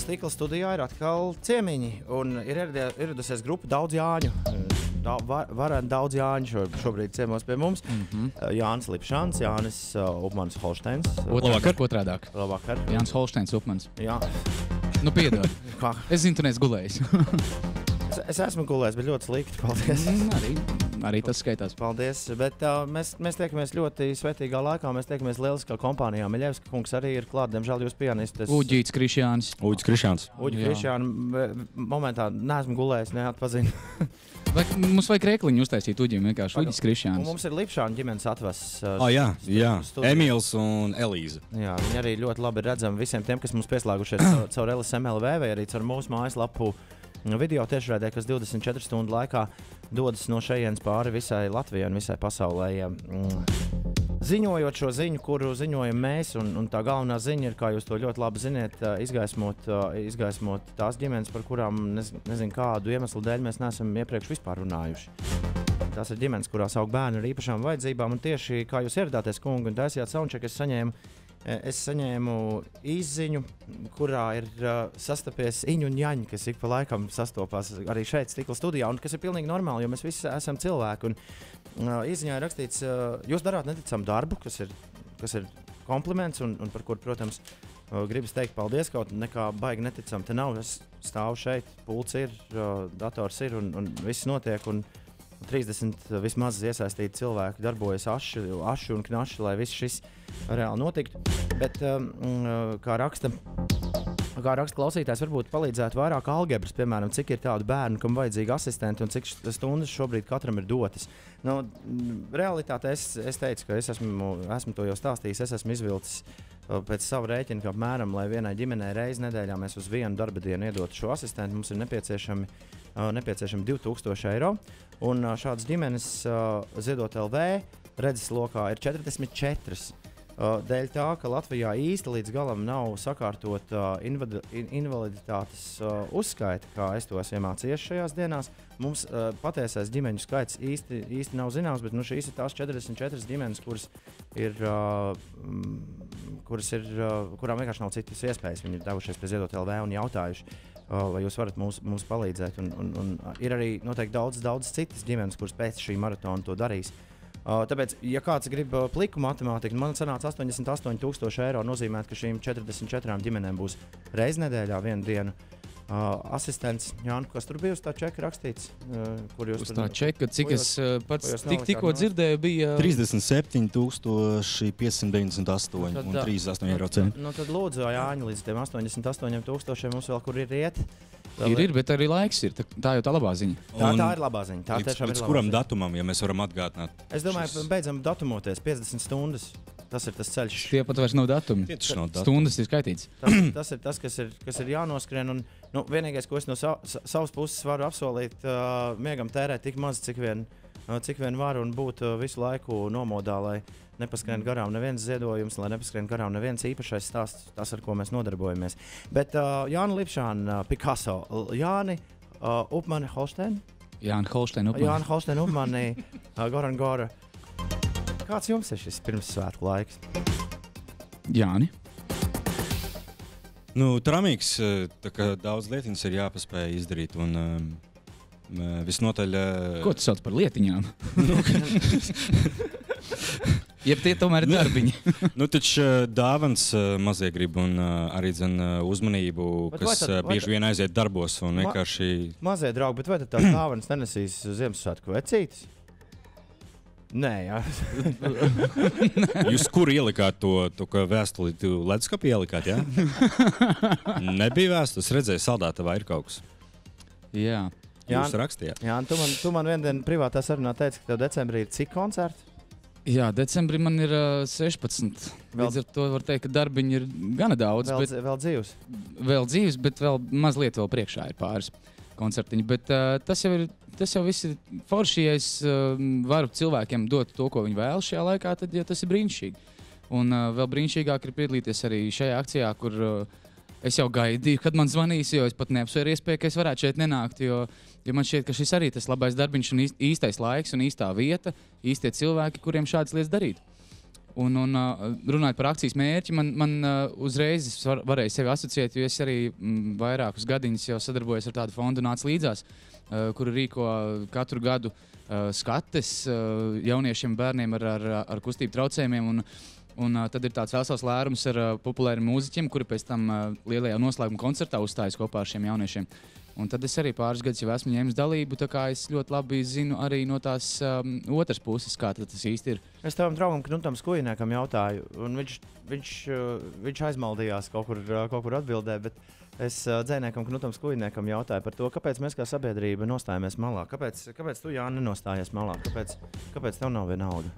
Stikla studijā ir atkal ciemiņi, un ir ieradusies grupa daudz Jāņu. Varētu daudz Jāņu šobrīd ciemos pie mums. Jānis Lipšāns, Jānis Upmans Holšteins. Otrādāk. Labvakar. Jānis Holšteins Upmans. Jā. Nu, piedod. Es zinu, tu neesi gulējis. Es esmu gulējis, bet ļoti slikti. Paldies. Arī tas skaitās. Paldies. Bet mēs tiekamies ļoti svētīgā laikā. Mēs tiekamies lieliskā kompānijā. Miļevska kungs arī ir klāt. Diemžēl jūs pianistes. Uģīts Krišjāns. Uģis Krišjāns. Uģi Krišjāns. Momentā neesmu gulējis, neatpazinu. Mums vajag rēkliņu uztaisīt Uģim vienkārši. Uģis Krišjāns. Mums ir Lipšāna ģimenes atvests. Jā. Emīls un Elīza. Jā, viņi arī ļoti labi redzami visiem tiem, kas mums pieslēgušies caur LSMLV vai arī caur mūsu mājaslapu video tiešraidē, kas 24 stundu laikā dodas no šejienes pāri visai Latvijai un visai pasaulē. Ziņojot šo ziņu, kuru ziņojam mēs, un tā galvenā ziņa ir, kā jūs to ļoti labi ziniet, izgaismot tās ģimenes, par kurām nezinu kādu iemeslu dēļ mēs neesam iepriekš vispār runājuši. Tās ir ģimenes, kurās aug bērni ar īpašām vajadzībām, un tieši kā jūs ieradāties, kungi, un taisījāt soundcheck, es saņēmu īsziņu, kurā ir sastapies Iņu un Jaņa, kas ik pa laikam sastopās arī šeit, Stikla studijā, un kas ir pilnīgi normāli, jo mēs visi esam cilvēki. Īsziņā ir rakstīts, jūs darāt neticamu darbu, kas ir kompliments, un par kur, protams, gribas teikt paldies, kaut nekā baigi neticam. Te nav, es stāvu šeit, pults ir, dators ir, un viss notiek, un 30 vismaz iesaistīti cilvēki darbojas aši un knaši, lai viss šis reāli notiktu. Bet, kā raksta klausītājs, varbūt palīdzētu vairāk algebras, piemēram, cik ir tādu bērnu, kam vajadzīgi asistenti un cik stundas šobrīd katram ir dotas. Realitātē es teicu, ka es esmu to jau stāstījis, es esmu izvilcis pēc sava rēķina, ka apmēram, lai vienai ģimenei reizi nedēļā mēs uz vienu darba dienu iedotu šo asistentu, mums ir nepieciešami 2000 eiro. Un šādas ģimenes Ziedot LV redzeslokā ir 44. Dēļ tā, ka Latvijā īsti līdz galam nav sakārtota invaliditātes uzskaita, kā es to esmu iemācījies šajās dienās. Mums patiesais ģimeņu skaits īsti nav zināms, bet šīs ir tās 44 ģimenes, kurām vienkārši nav citas iespējas. Viņi ir devušies pie Ziedot LV un jautājuši, vai jūs varat mums palīdzēt. Un ir arī noteikti daudz citas ģimenes, kuras pēc šī maratona to darīs. Tāpēc, ja kāds grib pliku matemātiku, man sanāca 88,000 eiro, nozīmē, ka šīm 44 ģimenēm būs reizi nedēļā vienu dienu asistents. Jāni, kas tur bija uz tā čeka rakstīts? Uz tā čeka, cik es pats tikko dzirdēju, bija 37,598 un 38 eiro centi. Tad lūdzu, Jāņi, līdz tiem 88,000 mums vēl kur ir iet. Ir, bet arī laiks ir. Tā jau tā labā ziņa. Tā ir labā ziņa. Tā tiešām ir labā ziņa. Līdz kuram datumam, ja mēs varam atgādināt? Es domāju, beidzam datumoties 50 stundas. Tas ir tas ceļš. Tie pat vairs nav datumi. Stundas ir skaitīts. Tas ir tas, kas ir jānoskrien. Un, vienīgais, ko es no savas puses varu apsolīt, miegam tērēt tik maz, cik vien var, un būt visu laiku nomodā, lai nepaskrien garām neviens ziedojums, lai nepaskrien garām neviens īpašais stāsts, tas, ar ko mēs nodarbojamies. Bet Jāni Lipšāna, Picasso, Jāni Upmani Holštein? Jāni Holštein Upmani, Goran Gora. Kāds jums ir šis pirmssvētku laiks? Jāni? Tramīgs, tā kā daudz lietiņas ir jāpaspēj izdarīt, un visnotaļ... Ko tu sauc par lietiņām? Jeb tie tomēr ir darbiņi. Taču dāvans mazie grib un arī uzmanību, kas bieži vien aiziet darbos un vienkārši... Mazie draugi, bet vai tad tās dāvanas nenesīs Ziemassvētku vecītes? Nē, jā. Jūs kur ielikāt to vēstuli? Leduskapī ielikāt, jā? Nebija vēstules, redzēju, saldātavā ir kaut kas. Jā. Jūs rakstījāt. Jā, tu man viendien privātā sarunā teici, ka tev decembrī ir cik koncerti? Jā, decembrī man ir 16. Līdz ar to var teikt, ka darbiņi ir gana daudz. Vēl dzīvs? Vēl dzīvs, bet vēl mazliet vēl priekšā ir pāris koncertiņi. Bet tas jau viss ir forši, ja es varu cilvēkiem dot to, ko viņi vēl šajā laikā, tad tas ir brīnišķīgi. Un vēl brīnišķīgāk ir piedalīties arī šajā akcijā, kur es jau gaidīju, kad man zvanīs, jo es pat neapsvēru iespēju, ka es varētu šeit nenākt, jo man šķiet, ka šis arī tas labais darbiņš un īstais laiks un īstā vieta, īstie cilvēki, kuriem šādas lietas darīt. Un runājot par akcijas mērķi, man uzreiz varēja sevi asociēt, jo es arī vairākus gadiņus jau sadarbojos ar tādu fondu Nāc līdzās, kuru rīko katru gadu skates jauniešiem bērniem ar kustību traucējumiem. Un tad ir tāds vesels lērums ar populāriem mūziķiem, kuri pēc tam lielajā noslēguma koncertā uzstājas kopā ar šiem jauniešiem. Un tad es arī pāris gadus jau esmu ņēmis dalību, tā kā es ļoti labi zinu arī no tās otras puses, kā tas īsti ir. Es tavam draugam Knutam Skujniekam jautāju, un viņš aizmaldījās kaut kur atbildē, bet es dzēniekam Knutam Skujniekam jautāju par to, kāpēc mēs kā sabiedrība nostājamies malā. Kāpēc tu, Jāni, nenostājies malā? Kāpēc tev nav vienalga?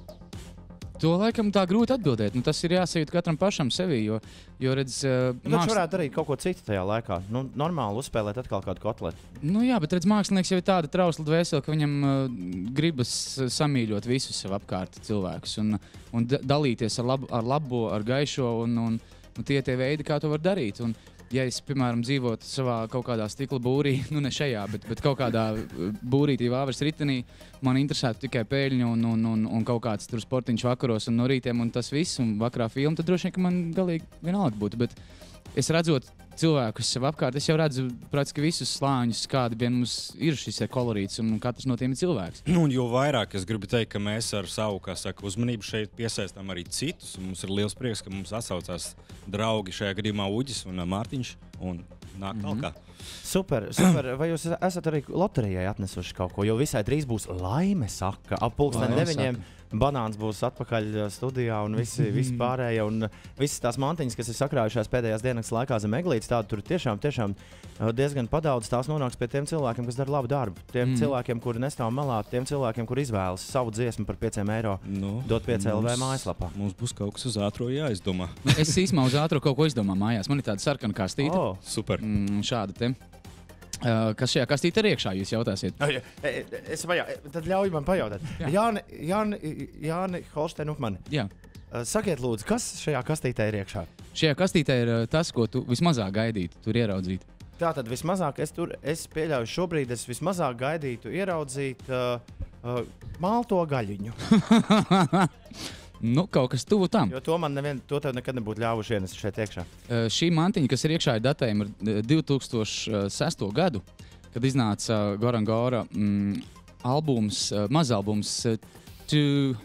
To laikam tā grūti atbildēt. Tas ir jāsajūt katram pašam sevī, jo redz... Viņš varētu darīt kaut ko citu tajā laikā. Normāli uzspēlēt atkal kādu kotletu. Jā, bet redz, mākslinieks jau ir tāda trausla dvēsele, ka viņam gribas samīļot visus sev apkārt cilvēkus un dalīties ar labo, ar gaišo, un tie veidi, kā to var darīt. Un, ja es, piemēram, dzīvotu savā kaut kādā stikla būrī, ne šajā, bet kaut kādā būrītī Vāveres ritenī, man interesētu tikai peļņu un kaut kāds tur sportiņš vakaros un no rītiem un tas viss, un vakarā filmu, tad droši vien, ka man galīgi vienalga būtu. Bet es redzot cilvēkus sev apkārt, es jau redzu praktiski visus slāņus, kādi vien mums ir šis kolorīts, un katrs no tiem ir cilvēks. Un jo vairāk es gribu teikt, ka mēs ar savu, kā saka, uzmanību šeit piesaistām arī citus, un mums ir liels prieks, ka mums atsaucās draugi šajā gadījumā Uģis un Mārtiņš, un nāk talkā. Super. Vai jūs esat arī loterijai atnesuši kaut ko? Jo visai drīz būs laime saka. Ap 9:00 Banāns būs atpakaļ studijā un visi pārējie. Un visas tās mantiņas, kas ir sakrājušās pēdējās dienas laikā zem eglītes, tādu tur tiešām diezgan padaudz. Tās nonāks pie tiem cilvēkiem, kas dara labu darbu. Tiem cilvēkiem, kuri nestāv malā, tiem cilvēkiem, kuri izvēlas savu dziesmu par 5 eiro, dot 5 LV mājaslapā. Mums būs kaut kas uz ātro jāizdomā. Es īsumā uz ātro kaut ko izdomā mājās. Man ir tāda sarkana kastīte. Super. Šāda te. Kas šajā kastītē ir iekšā, jūs jautāsiet? Tad ļauj man pajautāt. Jāni Holstein Upmani. Jā. Sakiet lūdzu, kas šajā kastītē ir iekšā? Šajā kastītē ir tas, ko tu vismazāk gaidītu, tur ieraudzīt. Tātad vismazāk es pieļauju šobrīd, es vismazāk gaidītu ieraudzīt malto gaļiņu. Kaut kas tuvu tam. Jo to tev nekad nebūtu ļāvuši ienest šeit iekšā. Šī mantiņa, kas ir iekšā, ir datējuma ar 2006. gadu, kad iznāca Goran Gora albums, mazalbums Two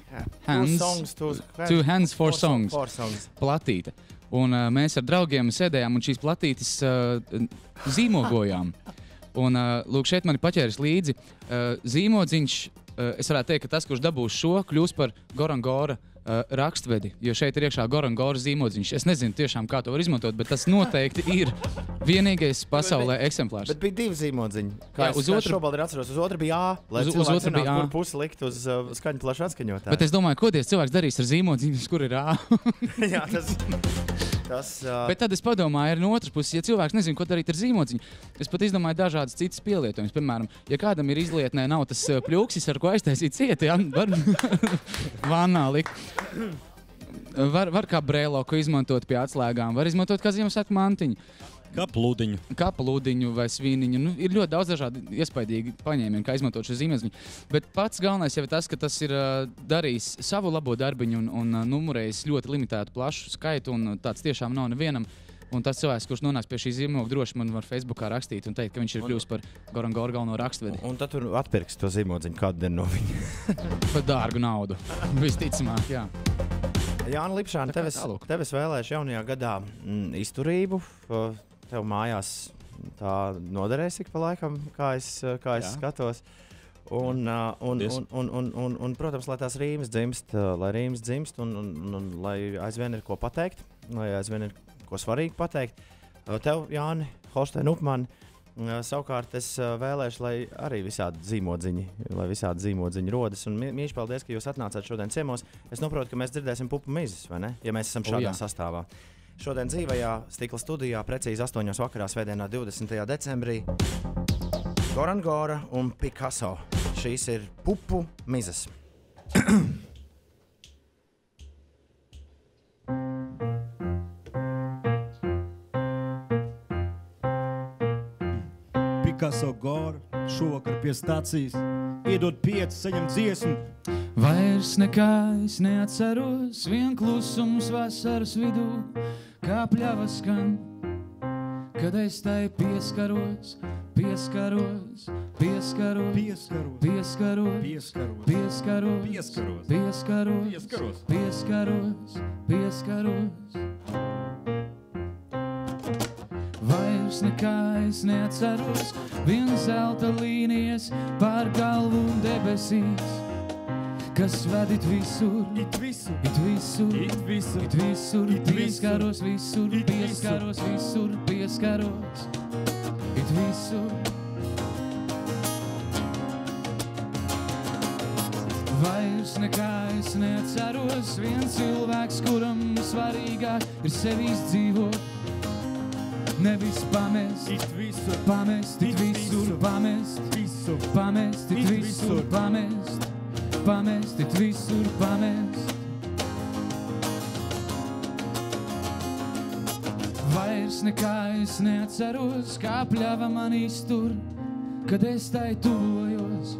Hands, Four Songs platīte. Un mēs ar draugiem sēdējām un šīs platītes zīmogojām. Un lūk, šeit man ir paķēris līdzi zīmodziņš. Es varētu teikt, ka tas, kurš dabūs šo, kļūs par Goran Gora rakstvedi, jo šeit ir iekšā Goran Gora zīmodziņš. Es nezinu tiešām, kā to var izmantot, bet tas noteikti ir vienīgais pasaulē eksemplārs. Bet bija 2 zīmodziņi. Uz šobrīd atceros, uz otru bija A, lai cilvēks zināt, kur pusi likt uz skaņu plašu atskaņotāju. Bet es domāju, ko ties cilvēks darīs ar zīmodziņus, kur ir A? Jā, Bet tad es padomāju, ir no otras puses, ja cilvēks nezina, ko darīt ar zīmodziņu, es pat izdomāju dažādas citas pielietojumus. Piemēram, ja kādam ir izlietnē nav tas pļūksis, ar ko aiztaisīt cieti, var vannā likt. Var kā brēloku izmantot pie atslēgām, var izmantot kā Ziemassvētku mantiņu. Kaplūdiņu vai svīniņu. Ir ļoti daudz dažādi iespaidīgi paņēmieni, kā izmantot šo zīmodziņu. Bet pats galvenais jau ir tas, ka tas ir darījis savu labo darbiņu un numurējis ļoti limitētu plašu skaitu, un tāds tiešām nav nevienam. Un tas cilvēks, kurš nonāks pie šī zīmoga, droši man var Facebookā rakstīt un teikt, ka viņš ir kļuvis par Goran Gora galveno rakstvedi. Un tad tur atpirks to zīmodziņu kādu dienu no viņa. Par dārgu naudu. Visticamāk, jā. Jāni Lipšāni, tevis vēlēšu jaunajā gadā izturību. Tev mājās tā noderēs ik pa laikam, kā es skatos. Un, protams, lai tās rīmes dzimst, un lai aizvien ir ko pateikt, lai aizvien ir ko svarīgi pateikt. Tev, Jāni Holstein Upmani, savukārt es vēlēšu, lai arī visādi zīmodziņi rodas. Un mīļš, paldies, ka jūs atnācāt šodien ciemos. Es noprotu, ka mēs dzirdēsim pupu mizes, vai ne? Ja mēs esam šādā sastāvā. Šodien dzīvajā Stikla studijā, precīzi 8:00 vakarā, svētdienā 20. decembrī, Goran Gora un Picasso. Šīs ir pupu mizes. Picasso Gora šovakar pie stācijas iedod 5, saņem dziesmu. Vairs nekā es neatceros, vien klusums vasaras vidū, kā pļava skan, kad es tai pieskaros, pieskaros, pieskaros, pieskaros, pieskaros, pieskaros, pieskaros, pieskaros, pieskaros, pieskaros. Vairs nekā es neatceros, vien zelta līnijas pār galvu debesīs, kas ved it visur, it visur, it visur, it visur, it visur, pieskaros visur, pieskaros visur, pieskaros, it visur. Vairs nekā es neatceros, viens cilvēks, kuram svarīgāk ir sevis dzīvot, nevis pamest, it visur, pamest, it visur, pamest, visur, pamest, it visur, pamest, pamest, it visur, pamest. Vairs nekā es neatceros, kā pļava man iztur, kad es tai tuvojos,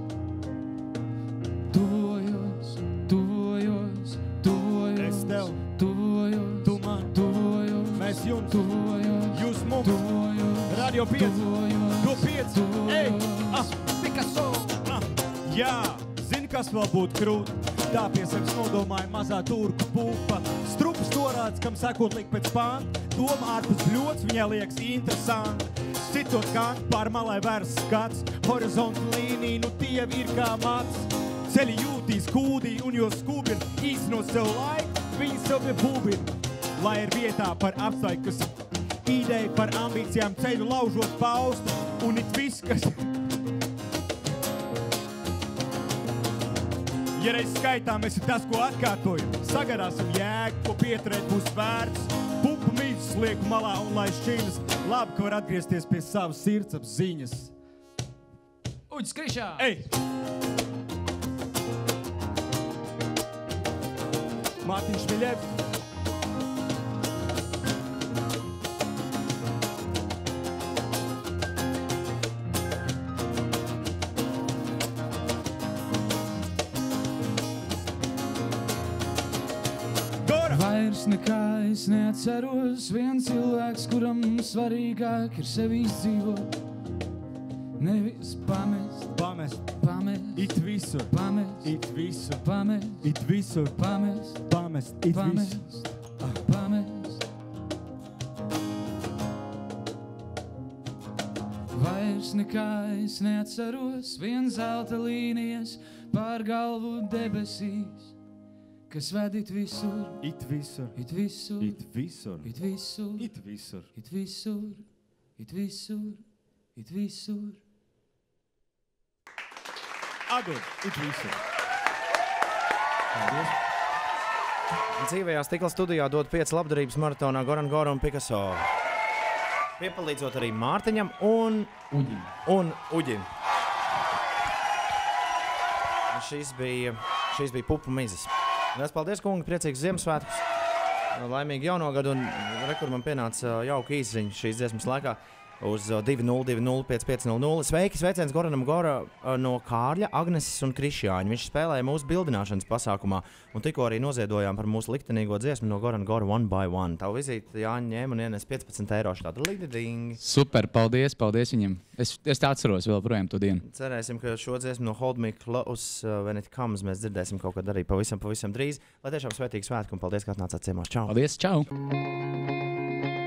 tuvojos, tuvojos, tuvojos, Es tev, tuvojos, tu man, tuvojos, mēs jums, tuvojos, jūs mums, tuvojos, Radio 5, tuvojos, Do 5, ej, Picasso, jā, zini, kas vēl būtu krūt, tā piesaks nodomāja mazā turku pupa, strupas norāds, kam sekot liek pēc pānta, doma ārpus bļots, viņai liekas interesanti, citot kānt, pār malai vērs skats, horizontu līnija, nu tievi ir kā mats, ceļi jūtīs kūdī, un jo skūbir, īstenot sev laiku, viņi sev pie būbir, lai ir vietā par apsvaiku, kas ideja par ambīcijām ceļu laužot paustu, un it viss, kas... Ja reiz skaitām, esi tas, ko atkārtojam, sagarāsim jēgu, ko pieturēt būs vērts, pupu mītus lieku malā un lai šķīnas, labi, ka var atgriezties pie savas sirdsapziņas. Uģis Krišā! Ej! Mārtiņš Miļevs. Vairs nekā es neatceros, viens cilvēks, kuram svarīgāk ir sevi izdzīvot, nevis pamest, Pamest, pamest, it visur, pamest, it visur, pamest, it visur, pamest, pamest, it visur. pamest, pamest. Vairs nekā es neatceros, vien zelta līnijas pār galvu debesīs, kas ved it visur, It visur, it visur, it visur, it visur, it visur. it visur, it visur, it visur. Atdod, it visur. Paldies. Dzīvajā stikla studijā dod 5 labdarības maratonā Goran Gora un Picasso. Piepalīdzot arī Mārtiņam un Uģim. Šīs bija pupu mizes. Liels paldies, kungi, priecīgs Ziemassvētkus, laimīgi jauno gadu, un rekur man pienāca jauka īsziņa šīs dziesmas laikā uz 20205500. Sveiciens Goranam Gora no Kārļa, Agneses un Krišjāņa. Viņš spēlēja mūsu bildināšanas pasākumā, un tikko arī noziedojām par mūsu liktenīgo dziesmu no Gorana Gora One by One. Tavu vizīti Jāņa ņēma un ienes 15 eiro štādu ligdiding. Super, paldies viņam. Es tā atceros vēl projām to dienu. Cerēsim, ka šo dziesmu no Hold Me Close When It Comes mēs dzirdēsim kaut kad arī pavisam drīz. Lai tiešām svētīgi svētki un paldies, ka atnācāt ciemos. Čau! Paldies, čau!